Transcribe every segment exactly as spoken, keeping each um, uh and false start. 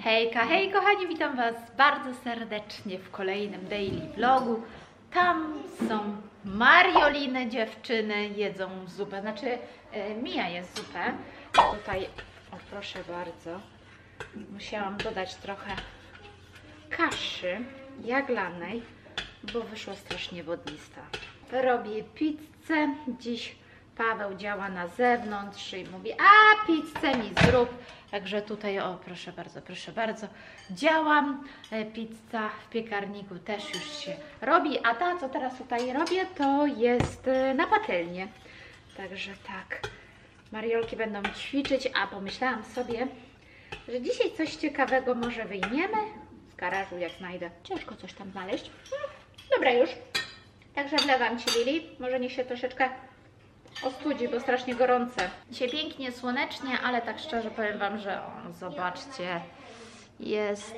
Hejka, hej kochani, witam Was bardzo serdecznie w kolejnym daily vlogu. Tam są Marioliny, dziewczyny jedzą zupę, znaczy e, Mija jest zupę. A tutaj, o proszę bardzo, musiałam dodać trochę kaszy jaglanej, bo wyszła strasznie wodnista. Robię pizzę, dziś Paweł działa na zewnątrz i mówi, a pizzę mi zrób. Także tutaj, o proszę bardzo, proszę bardzo, działam. Pizza w piekarniku też już się robi, a ta, co teraz tutaj robię, to jest na patelnię. Także tak, Mariolki będą ćwiczyć, a pomyślałam sobie, że dzisiaj coś ciekawego może wyjmiemy z garażu, jak znajdę. Ciężko coś tam znaleźć. Dobra już. Także wlewam Ci, Lili. Może niech się troszeczkę ostudzi, bo strasznie gorące. Dzisiaj pięknie, słonecznie, ale tak szczerze powiem Wam, że o, zobaczcie, jest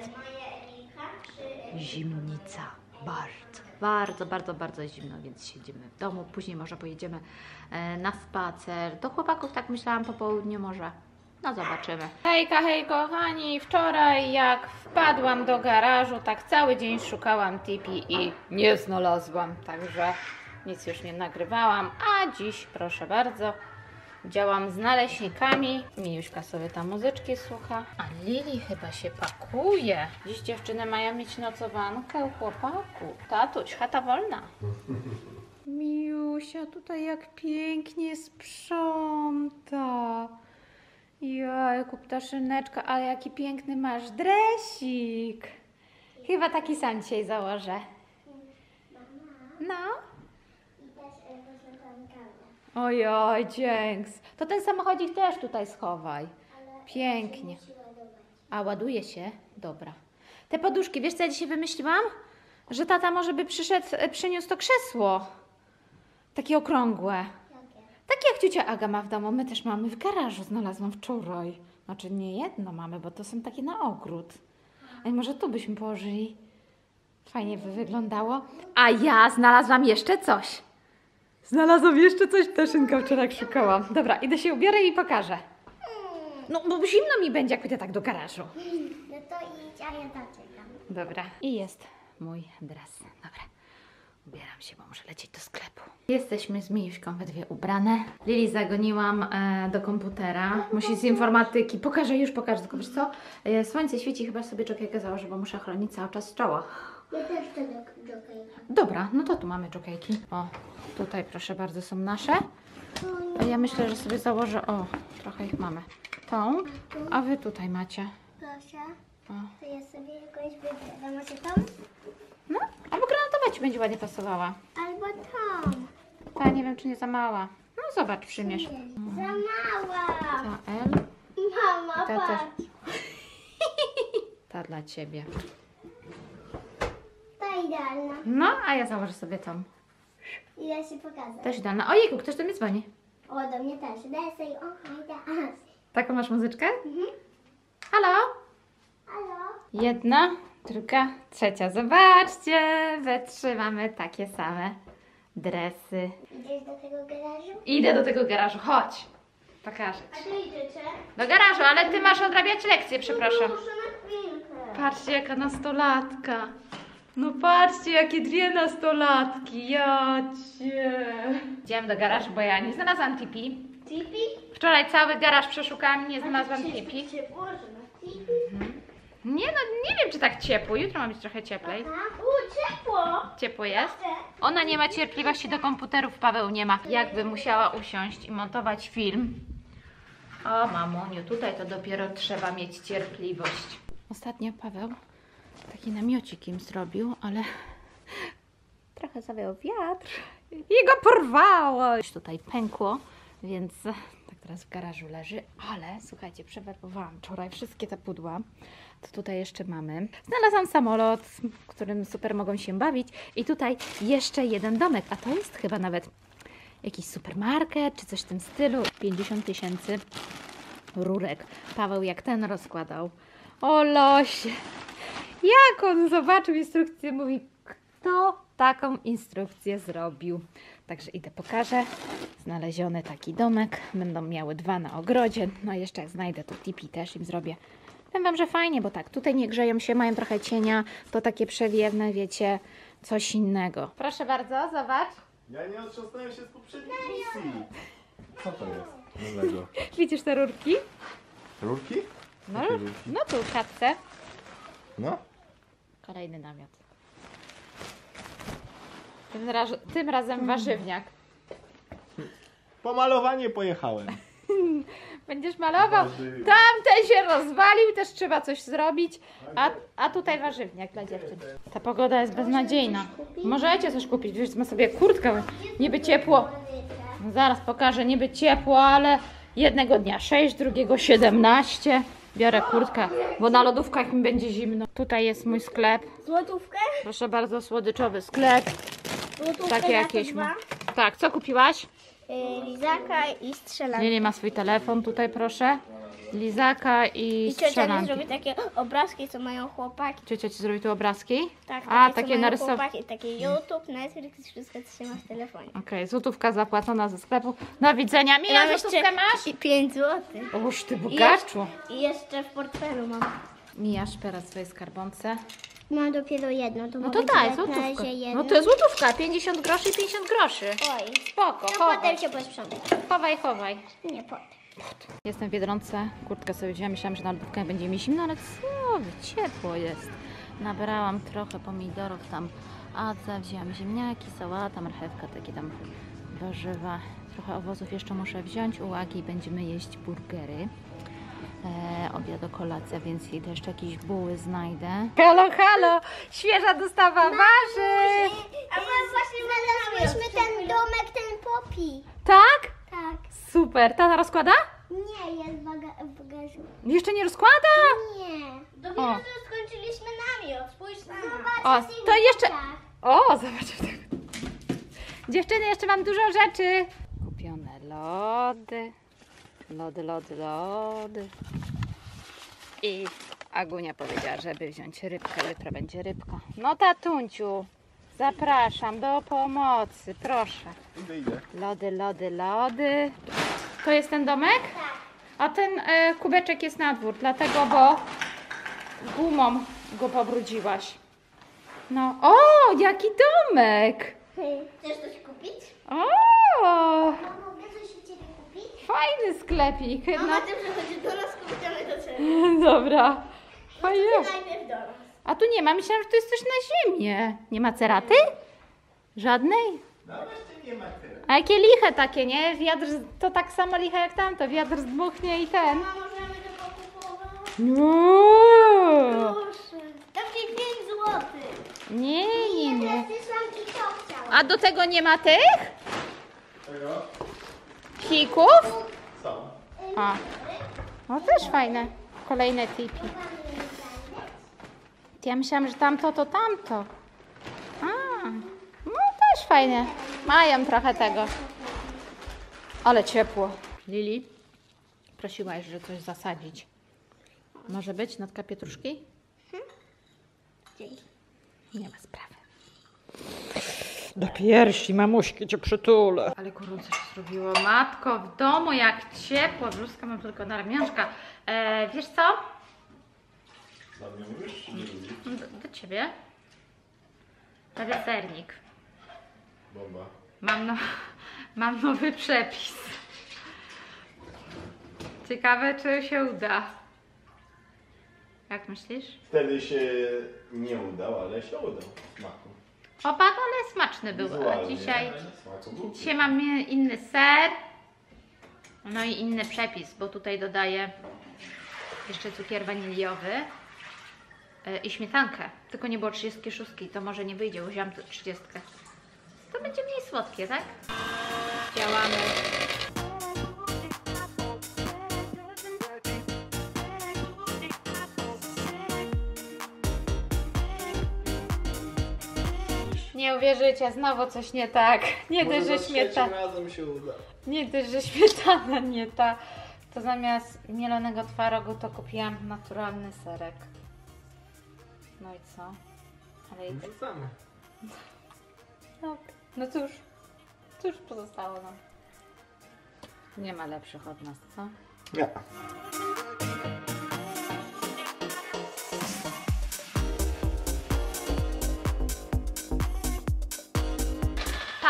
zimnica. Bardzo, bardzo, bardzo, bardzo zimno, więc siedzimy w domu. Później może pojedziemy e, na spacer. Do chłopaków tak myślałam po południu może. No zobaczymy. Hejka, hej kochani, wczoraj jak wpadłam do garażu, tak cały dzień szukałam tipi i nie znalazłam, także nic już nie nagrywałam, a dziś proszę bardzo, działam z naleśnikami. Mijuśka sobie tam muzyczki słucha, a Lili chyba się pakuje. Dziś dziewczyny mają mieć nocowankę u chłopaku. Tatuś, chata wolna. Mijusia tutaj jak pięknie sprząta. Jajku, ptaszyneczka, ale jaki piękny masz dresik. Chyba taki sam dzisiaj założę. No. Ojoj, dzięks. To ten samochodzik też tutaj schowaj. Pięknie. A ładuje się? Dobra. Te poduszki, wiesz co ja dzisiaj wymyśliłam? Że tata może by przyszedł, przyniósł to krzesło. Takie okrągłe. Takie jak ciocia Aga ma w domu, my też mamy w garażu, znalazłam wczoraj. Znaczy nie jedno mamy, bo to są takie na ogród. A może tu byśmy położyli? Fajnie by wyglądało. A ja znalazłam jeszcze coś. Znalazłam jeszcze coś, Taszynka wczoraj szukałam. Dobra, idę się ubiorę i pokażę. No bo zimno mi będzie, jak pójdę tak do garażu. No to idź, a ja tam czekam. Dobra, i jest mój dres. Dobra. Ubieram się, bo muszę lecieć do sklepu. Jesteśmy z Mijuśką we dwie ubrane. Lili zagoniłam e, do komputera. Musi z informatyki. Pokażę, już pokażę, tylko wiesz co? E, słońce świeci, chyba sobie jokejkę założę, bo muszę chronić cały czas czoło. Ja też chcę jokejkę. Dobra, no to tu mamy jokejki. O, tutaj proszę bardzo są nasze. A ja myślę, że sobie założę, o, trochę ich mamy. Tą, a wy tutaj macie. Proszę, O. to ja sobie jakąś wybiorę. Może tą? No, albo granatowa ci będzie ładnie pasowała. Albo tą. Ta nie wiem, czy nie za mała. No zobacz, przymierz. Za mała. Ta L. Mama, Ta też. patrz. Ta dla ciebie. Ta idealna. No, a ja założę sobie tą. Idę się pokazać. Też idealna. Ojejku, ktoś do mnie dzwoni. O, do mnie też. Daj sobie, o, hajda. Taką masz muzyczkę? Mhm. Halo? Halo? Jedna, druga, trzecia. Zobaczcie, we trzy mamy takie same dresy. Idziesz do tego garażu? Idę do tego garażu, chodź. Pokażę A ci. tu idziecie? Do garażu, ale ty masz odrabiać lekcje, przepraszam. Muszę na chwilkę. Patrzcie, jaka nastolatka. No patrzcie, jakie dwie nastolatki. Ja cię. Idziemy do garażu, bo ja nie znalazłam tipi. Tipi? Wczoraj cały garaż przeszukałam, nie znalazłam tipi. Ciepło, że na tipi? Nie no, nie wiem czy tak ciepło. Jutro ma być trochę cieplej. Tak. U, ciepło. Ciepło jest. Ona nie ma cierpliwości do komputerów, Paweł nie ma. Jakby musiała usiąść i montować film. O mamuniu, tutaj to dopiero trzeba mieć cierpliwość. Ostatnio Paweł taki namiocik im zrobił, ale trochę zawiał wiatr i go porwało. Już tutaj pękło, więc tak teraz w garażu leży, ale słuchajcie, przewerbowałam wczoraj wszystkie te pudła. To tutaj jeszcze mamy. Znalazłam samolot, którym super mogą się bawić i tutaj jeszcze jeden domek, a to jest chyba nawet jakiś supermarket czy coś w tym stylu. pięćdziesiąt tysięcy rurek. Paweł jak ten rozkładał. O losie! Jak on zobaczył instrukcję, mówi, kto taką instrukcję zrobił. Także idę, pokażę. Znaleziony taki domek. Będą miały dwa na ogrodzie. No jeszcze jak znajdę to tipi też im zrobię. Powiem wam, że fajnie, bo tak, tutaj nie grzeją się, mają trochę cienia, to takie przewiewne, wiecie, coś innego. Proszę bardzo, zobacz. Ja nie otrząsnąłem się z poprzedniej misji. Co to jest? Nowego. Widzisz te rurki? Rurki? No, Jakie rurki? no tu w siatce. No. Kolejny namiot. Tym, raz, tym razem warzywniak. Pomalowanie pojechałem. Będziesz malował. Warzywniak. Tamten się rozwalił, też trzeba coś zrobić. A, a tutaj warzywniak dla dziewczyn. Ta pogoda jest beznadziejna. Możecie coś kupić. Wezmę sobie kurtkę. Niby ciepło. No zaraz pokażę, niby ciepło, ale jednego dnia sześć, drugiego siedemnaście. Biorę kurtkę, bo na lodówkach mi będzie zimno. Tutaj jest mój sklep. Złotówkę? Proszę bardzo, słodyczowy sklep. Złotówkę Takie za jakieś. te dwa. Tak, co kupiłaś? Y, Lizaka i strzelankę. Lili ma swój telefon tutaj, proszę. Lizaka i I ciocia mi strzelanki. zrobi takie obrazki, co mają chłopaki. Ciocia ci zrobi tu obrazki? Tak, A, takie, co takie mają narysowane. chłopaki. Takie YouTube, Netflix i wszystko, co się ma w telefonie. Okej, złotówka zapłacona ze sklepu. Do widzenia. Mija, mam złotówkę jeszcze masz? i pięć złotych. Oż ty I bogaczu. jeszcze, I jeszcze w portfelu mam. Mija szpera w swojej skarbonce. Mam dopiero jedno, to No mogę to daj, ci dać na złotówkę. razie jedno. No to jest złotówka, pięćdziesiąt groszy i pięćdziesiąt groszy. Oj, Spoko, no chowaj. potem się posprzątam. Chowaj, chowaj. Nie potem. Jestem w Biedronce, kurtkę sobie wziąłem, myślałam, że na lodówkę będzie mi zimno, ale co wy, ciepło jest. Nabrałam trochę pomidorów, tam adza, wzięłam ziemniaki, sałata, marchewka, takie tam warzywa. Trochę owoców jeszcze muszę wziąć, uwagi, będziemy jeść burgery. E, obiad, kolacja, więc i też jakieś buły znajdę. Halo, halo! Świeża dostawa warzyw! A my właśnie znalazłyśmy ten domek, ten popi. Tak? Tak. Super, tata rozkłada? Nie, jest w baga- w bagażu. Jeszcze nie rozkłada? Nie. O. Dopiero co skończyliśmy namiot, spójrz na O, to jeszcze... O, zobaczcie. Dziewczyny, jeszcze mam dużo rzeczy. Kupione lody. Lody, lody, lody. I Agunia powiedziała, żeby wziąć rybkę. Jutro będzie rybka. No tatunciu, zapraszam do pomocy, proszę. Idę, idę. Lody, lody, lody. To jest ten domek? A ten e, kubeczek jest na dwór, dlatego, bo gumą go pobrudziłaś. No, o, jaki domek! Chcesz coś kupić? O, Mogę coś u Ciebie kupić? fajny sklepik. No, Mama tym, że chodzi do nas, kupimy do Ciebie. dobra. Fajnie. Najpierw do nas. A tu nie ma, myślałam, że to jest coś na ziemię. Nie ma ceraty? Żadnej? No właśnie nie ma tyle. A jakie liche takie, nie? Wiatr, z- to tak samo liche jak tamto. Wiatr zdmuchnie i ten. A możemy tego kupować? No. Proszę. Takie pięć złotych. Nie, nie, nie. Przyszłam i to chciałam. A do tego nie ma tych? Czego? Kików? Są. A. No też fajne. Kolejne tipi. Ja myślałam, że tamto to tamto. A. No też fajne. Mają trochę tego. Ale ciepło. Lili, prosiłaś, że coś zasadzić. Może być natka pietruszki? Dzięki. Nie ma sprawy. Do piersi, mamuśki cię przytulę. Ale gorąco się zrobiło. Matko, w domu jak ciepło. Bluzkę mam tylko na ramionczka. E, wiesz co? Dla mnie mówisz, czy nie lubisz? Do, do ciebie. Prawie sernik. Bomba. Mam, no, mam nowy przepis. Ciekawe, czy się uda. Jak myślisz? Wtedy się nie udał, ale się udał. w smaku. Opak, ale smaczny był. A Wizualnie, dzisiaj, ale w smaku był. dzisiaj mam inny ser. No i inny przepis, bo tutaj dodaję jeszcze cukier waniliowy yy, i śmietankę. Tylko nie było trzydziestki szóstki, to może nie wyjdzie, wziąłam tu trzydziestkę. To będzie mniej słodkie, tak? Działamy. Nie uwierzycie, znowu coś nie tak. Nie Może dość, że za trzecim śmietana. razem się uda. Nie dość, że śmietana nie ta. To zamiast mielonego twarogu to kupiłam naturalny serek. No i co? Ale i tak. Wrzucamy. No, no cóż, cóż pozostało nam? Nie ma lepszych od nas, co? Nie.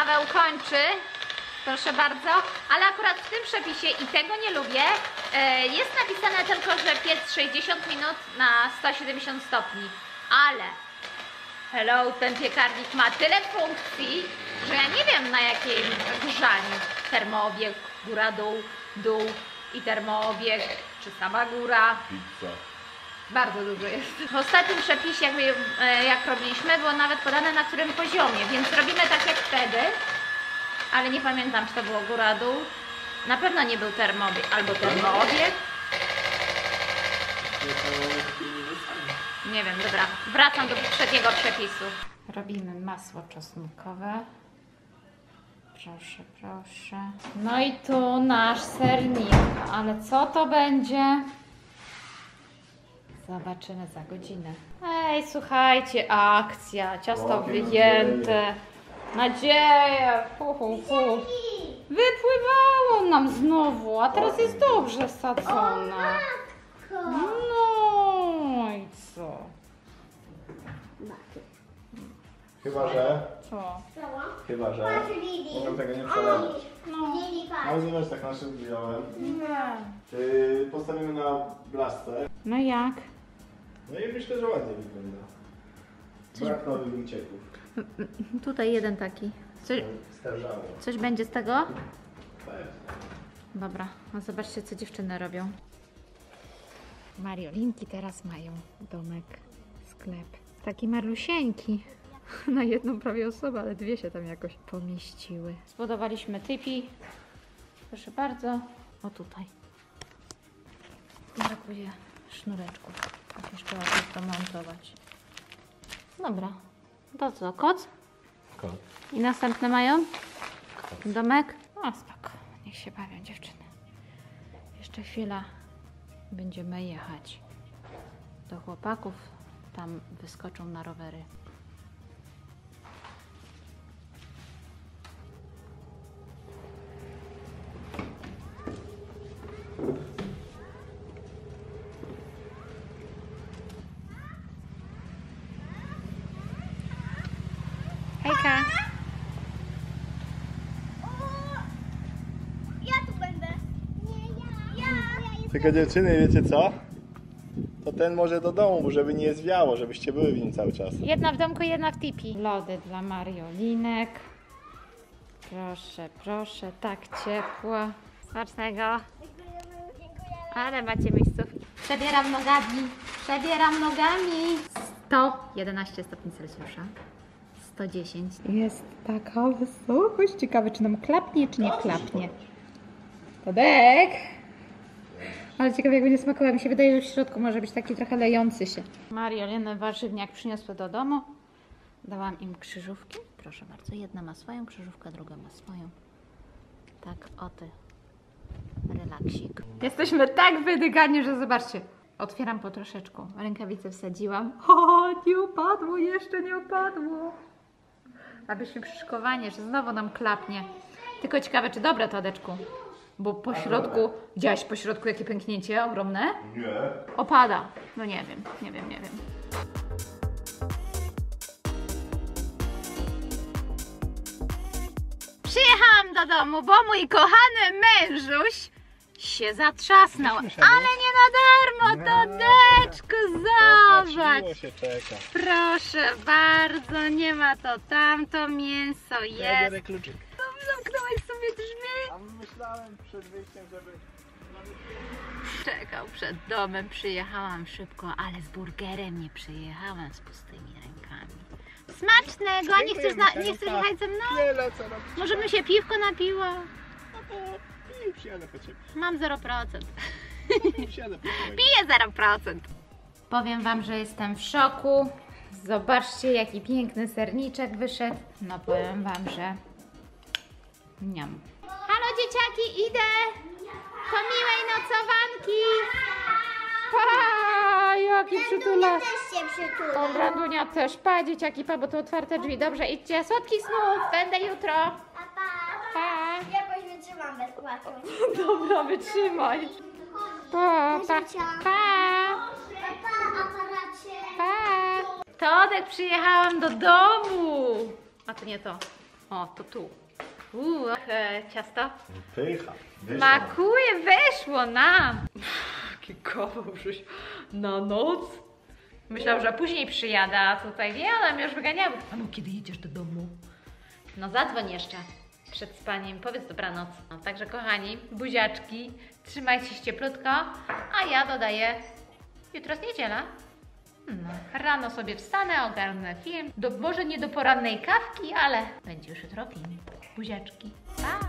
Paweł kończy. Proszę bardzo, ale akurat w tym przepisie, i tego nie lubię, jest napisane tylko, że piec sześćdziesiąt minut na sto siedemdziesiąt stopni, ale hello, ten piekarnik ma tyle funkcji, że ja nie wiem, na jakiej grzaniu. Termoobieg, góra, dół, dół i termoobieg, czy sama góra. Pizza. Bardzo dużo jest. W ostatnim przepisie, jakby, jak robiliśmy, było nawet podane, na którym poziomie, więc robimy tak jak wtedy. Ale nie pamiętam, czy to było góra, dół. Na pewno nie był termoobieg, albo termoobieg. Nie wiem, dobra. Wracam do poprzedniego przepisu. Robimy masło czosnkowe. Proszę, proszę. No i tu nasz sernik. Ale co to będzie? Zobaczymy za godzinę. Ej, słuchajcie, akcja. Ciasto O, wygięte. Nadzieję! Hu, hu, hu. Wypływało nam znowu, a teraz jest dobrze sadzone. No i co? Chyba, że... Co? Chyba, że... Mogę tego nie przelewać. Ale zobacz, tak nasze wziąłem. Yy, postawimy na blaszce. No jak? No i myślę, że ładnie wygląda. Brak nowych wycieków. Tutaj jeden taki. Coś, Starzało. coś będzie z tego? Pewnie. Dobra, no zobaczcie, co dziewczyny robią. Mariolinki teraz mają domek, sklep. Taki malusieńki. Na jedną prawie osobę, ale dwie się tam jakoś pomieściły. Zbudowaliśmy typi. Proszę bardzo. O tutaj. Brakuje sznureczków. Jeszcze ładnie to montować. Dobra. To co? Koc? Kot. I następne mają? Domek? O, spoko. Niech się bawią dziewczyny. Jeszcze chwila. Będziemy jechać do chłopaków. Tam wyskoczą na rowery. Hejka! Ja tu będę. Nie, ja. Ja. ja Tylko dziewczyny, wiecie co? To ten może do domu, żeby nie zwiało, żebyście były w nim cały czas. Jedna w domku, jedna w tipi. Lody dla Mariolinek. Proszę, proszę, tak ciepło. Smacznego. Ale macie miejscówki. Przebieram nogami. Przebieram nogami. sto jedenaście stopni Celsjusza. sto dziesięć. Jest taka wysokość. Ciekawe, czy nam klapnie, czy nie klapnie. Tadek! Ale ciekawe, jak będzie smakował. Mi się wydaje, że w środku może być taki trochę lejący się. Marioliny warzywniak przyniosły do domu. Dałam im krzyżówki. Proszę bardzo. Jedna ma swoją krzyżówkę, druga ma swoją. Tak, o ty. Relaksik. Jesteśmy tak wydygani, że zobaczcie. Otwieram po troszeczku. Rękawice wsadziłam. O, nie upadło, jeszcze nie upadło. Abyśmy przyszkowanie, że znowu nam klapnie. Tylko ciekawe, czy dobre, Tadeczku. Bo po środku, widziałaś po środku jakie pęknięcie ogromne? Nie. Opada. No nie wiem, nie wiem, nie wiem. Przyjechałam do domu, bo mój kochany mężuś się zatrzasnął. Ale nie na darmo, Tadeczku, zobacz. się czeka. Proszę bardzo, nie ma to tamto, mięso jest. kluczyk. Zamknąłeś sobie drzwi? A myślałem przed wyjściem, żeby... Czekał przed domem, przyjechałam szybko, ale z burgerem nie przyjechałam z pustymi rękami. Smacznego, a nie chcesz, na, nie chcesz jechać ze mną? Nie lecę robić. Może bym się piwko napiła? No to piję, przyjadę po ciebie. Mam zero procent. Przyjadę po ciebie. Piję zero procent. Powiem wam, że jestem w szoku. Zobaczcie, jaki piękny serniczek wyszedł. No powiem wam, że... Niam. Halo dzieciaki, idę! Po miłej nocowanki! Pa, jaki przytula! też się przytula. O, Brandunia też. Pa, dzieciaki, pa, bo to otwarte drzwi. Dobrze, idźcie. Słodkich snów! Będę jutro. Pa, pa. Pa! Jakoś wytrzymam bez płaczu. Dobra, wytrzymaj. Pa, pa, pa! Pa, aparacie. Pa! Todek, przyjechałam do domu! A to nie to. O, to tu. Uuu, e, ciasto. Pycha. Wyszło. Smakuje, weszło nam. Uff, jaki kawał żeś na noc. Myślał, że później przyjada, a tutaj ja nam już wyganiały. A no kiedy jedziesz do domu? No zadzwoń jeszcze przed spaniem, powiedz dobranoc. No, także kochani, buziaczki, trzymajcie się cieplutko, a ja dodaję, jutro jest niedziela. No, rano sobie wstanę, ogarnę film, do, może nie do porannej kawki, ale będzie już jutro film. Buziaczki, pa!